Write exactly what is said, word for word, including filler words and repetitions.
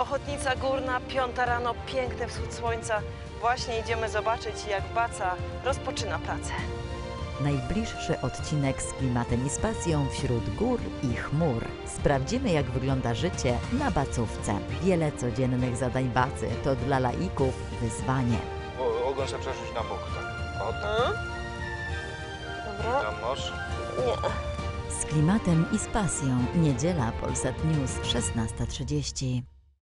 Ochotnica Górna, piąta rano, piękny wschód słońca. Właśnie idziemy zobaczyć, jak Baca rozpoczyna pracę. Najbliższy odcinek z klimatem i z pasją wśród gór i chmur. Sprawdzimy, jak wygląda życie na Bacówce. Wiele codziennych zadań Bacy to dla laików wyzwanie. O, ogon sobie przerzuć na bok, tak. O, tak. Hmm? Dobra. Tam masz. Nie. Z klimatem i z pasją. Niedziela, Polsat News, szesnasta trzydzieści.